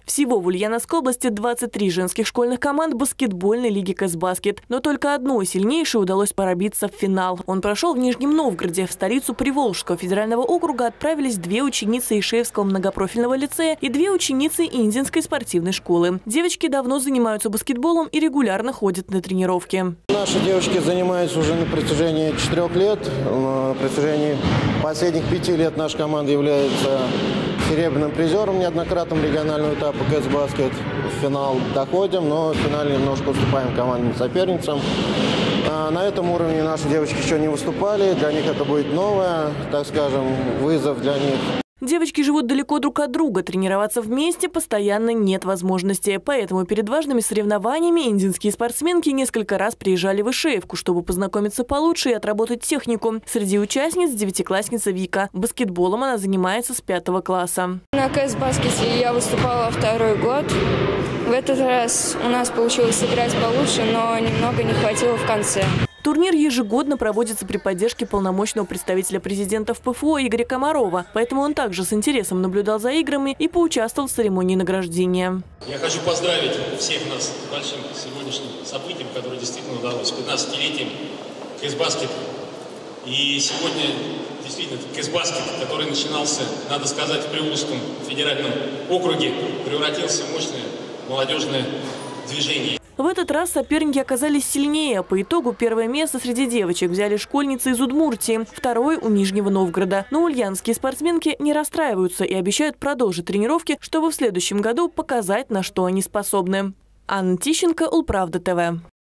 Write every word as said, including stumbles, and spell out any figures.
Всего в Ульяновской области двадцать три женских школьных команд баскетбольной лиги «Кэсбаскет». Но только одной сильнейшей удалось пробиться в финал. Он прошел в Нижнем Новгороде. В столицу Приволжского федерального округа отправились две ученицы Ишевского многопрофильного лицея и две ученицы Индинской спортивной школы. Девочки давно занимаются баскетболом и регулярно ходят на тренировки. Наши девочки занимаются уже на протяжении четырех лет. На протяжении последних пяти лет наша команда является серебряным призером неоднократным регионального этапа «Кэсбаскет». В финал доходим, но в финале немножко уступаем командным соперницам. А на этом уровне наши девочки еще не выступали. Для них это будет новое, так скажем, вызов для них. Девочки живут далеко друг от друга. Тренироваться вместе постоянно нет возможности. Поэтому перед важными соревнованиями индинские спортсменки несколько раз приезжали в Ишеевку, чтобы познакомиться получше и отработать технику. Среди участниц девятиклассница Вика. Баскетболом она занимается с пятого класса. На Кэсбаскете я выступала второй год. В этот раз у нас получилось сыграть получше, но немного не хватило в конце. Турнир ежегодно проводится при поддержке полномочного представителя президента в ПФО Игоря Комарова. Поэтому он также с интересом наблюдал за играми и поучаствовал в церемонии награждения. Я хочу поздравить всех нас с большим сегодняшним событием, которое действительно удалось, пятнадцатилетием Кэсбаскет. И сегодня действительно Кэсбаскет, который начинался, надо сказать, в Приволжском федеральном округе, превратился в мощное молодежное движение. В этот раз соперники оказались сильнее. По итогу первое место среди девочек взяли школьницы из Удмуртии, второе – у Нижнего Новгорода. Но ульяновские спортсменки не расстраиваются и обещают продолжить тренировки, чтобы в следующем году показать, на что они способны. Анна Тищенко, Улправда ТВ.